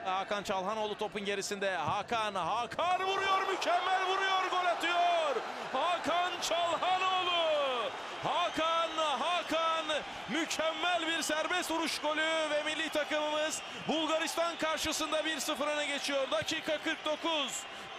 Hakan Çalhanoğlu topun gerisinde. Hakan vuruyor, mükemmel vuruyor, gol atıyor. Hakan Çalhanoğlu. Hakan mükemmel bir serbest vuruş golü ve milli takımımız Bulgaristan karşısında 1-0 öne geçiyor. Dakika 49.